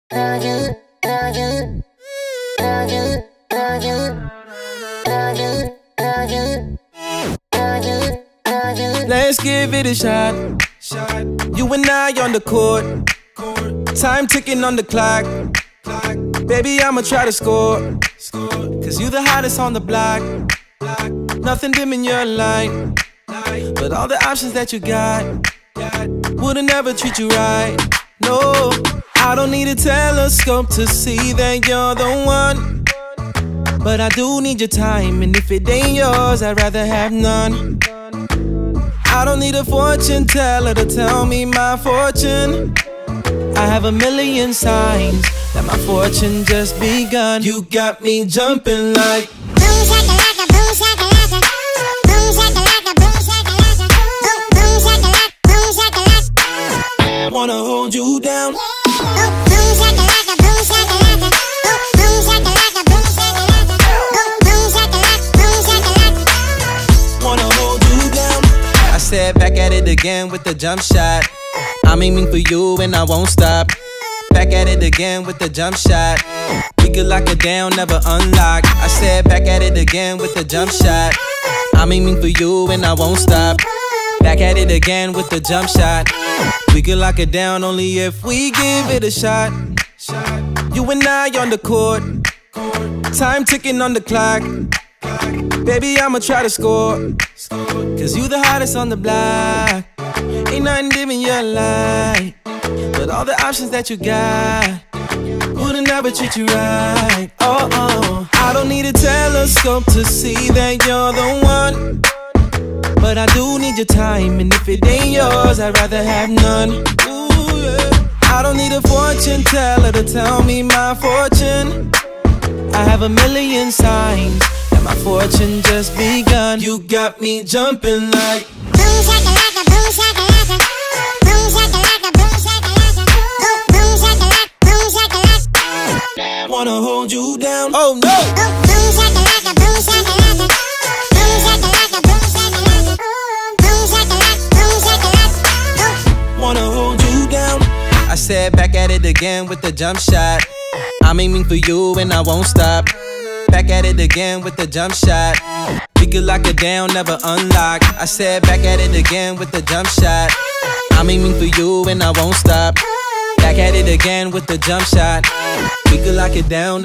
Let's give it a shot. You and I on the court. Time ticking on the clock. Baby, I'ma try to score. Cause you the hottest on the block. Nothing dim in your light. But all the options that you got wouldn't never treat you right. No, I don't need a telescope to see that you're the one. But I do need your time, and if it ain't yours, I'd rather have none. I don't need a fortune teller to tell me my fortune. I have a million signs that my fortune just begun. You got me jumping like boom shakalaka, boom shakalaka, boom shakalaka, boom shakalaka, boom shakalaka, boom shakalaka. Wanna hold you down. Boom shakalaka, boom shakalaka, boom shakalaka, boom shakalaka, boom shakalaka, boom shakalaka. Wanna hold you down. I said back at it again with the jump shot. I'm aiming for you and I won't stop. Back at it again with the jump shot. We could lock it down, never unlock. I said back at it again with the jump shot. I'm aiming for you and I won't stop. Back at it again with the jump shot. We could lock it down only if we give it a shot. You and I on the court. Time ticking on the clock. Baby, I'ma try to score. Cause you the hottest on the block. Ain't nothing dim in your light. But all the options that you got wouldn't never treat you right. Oh, oh. I don't need a telescope to see that you're the one. But I do need your time, and if it ain't yours, I'd rather have none. Ooh, yeah. I don't need a fortune teller to tell me my fortune. I have a million signs that my fortune just begun. You got me jumping like boom shakalaka, boom shakalaka, boom shakalaka, boom shakalaka, boom shakalaka, boom shakalaka. Wanna hold you down. Oh no. Boom shakalaka, boom shakalaka, boom shakalaka, boom shakalaka, boom shakalaka, boom shakalaka. Wanna hold you down. I said back at it again with the jump shot. I'm aiming for you and I won't stop. Back at it again with the jump shot. We could lock it down, never unlock. I said back at it again with the jump shot. I'm aiming for you and I won't stop. Back at it again with the jump shot. We could lock it down.